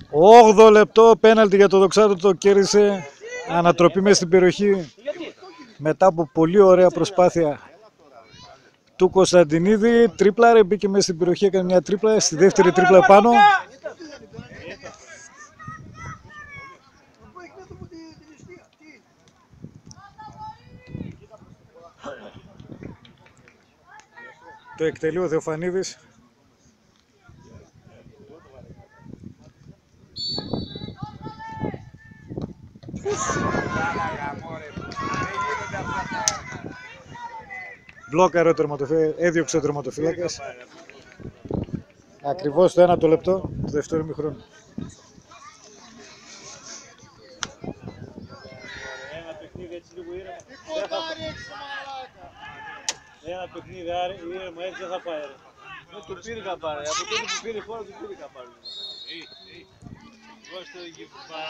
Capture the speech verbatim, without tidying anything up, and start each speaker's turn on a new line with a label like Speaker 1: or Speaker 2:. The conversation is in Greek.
Speaker 1: όγδοο λεπτό, πέναλτι για το Δοξάτο, το κέρδισε. Ανατροπή μέσα στην περιοχή μετά από πολύ ωραία προσπάθεια του Κωνσταντινίδη. Τρίπλαρε, μπήκε μέσα στην περιοχή, έκανε μια τρίπλα, στη δεύτερη τρίπλα πάνω. Το εκτελεί ο Θεοφανίδης. Μπλόκαρε ο τερματοφύλακας, έδιωξε ο τερματοφύλακας. Ακριβώς το ένα το λεπτό του δεύτερου ημιχρόνου.
Speaker 2: Ένα παιχνίδι έτσι λίγο ήρεμα. Ένα παιχνίδι ήρεμα έτσι δεν θα πάει. Δεν του πήρε καπάρε. Από τότε που πήρε χώρα του πήρε καπάρε.